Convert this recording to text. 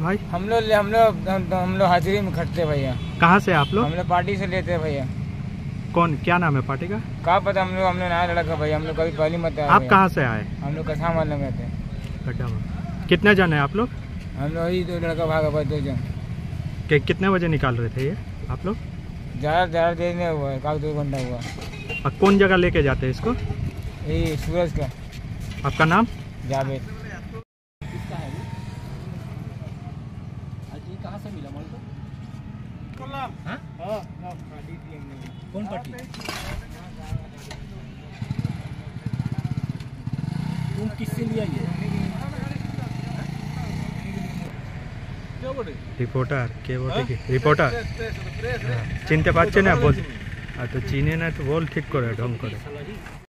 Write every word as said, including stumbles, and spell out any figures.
भाई? हम लोग हम लोग हम लोग हाजिरी में खटते भैया। कहाँ से आप लोग? हम लोग पार्टी से लेते हैं भैया। कौन, क्या नाम है पार्टी का? कहाँ पता, हम लोग हम लोग नया लड़का भैया, हम लोग कभी पहली मत आए। आप कहाँ से आए? हम लोग कसा मारने में थे। कितने जन है आप लोग? हम लोग ही दो लड़का भागा भाई, दो जन। कि, कितने बजे निकाल रहे थे ये आप लोग? ज़्यादा ज़्यादा देर नहीं हुआ है, काफी दो घंटा हुआ। और कौन जगह लेके जाते हैं इसको? ये सूरज का। आपका नाम? जावेद। कहाँ से मिला माल को? कौन पार्टी? तुम किससे लिया ये? रिपोर्टर के बोटे की रिपोर्टर चिनते पाच्छे ना बोल, तो चिने ना तो बोल ठीक करे ढंग करे।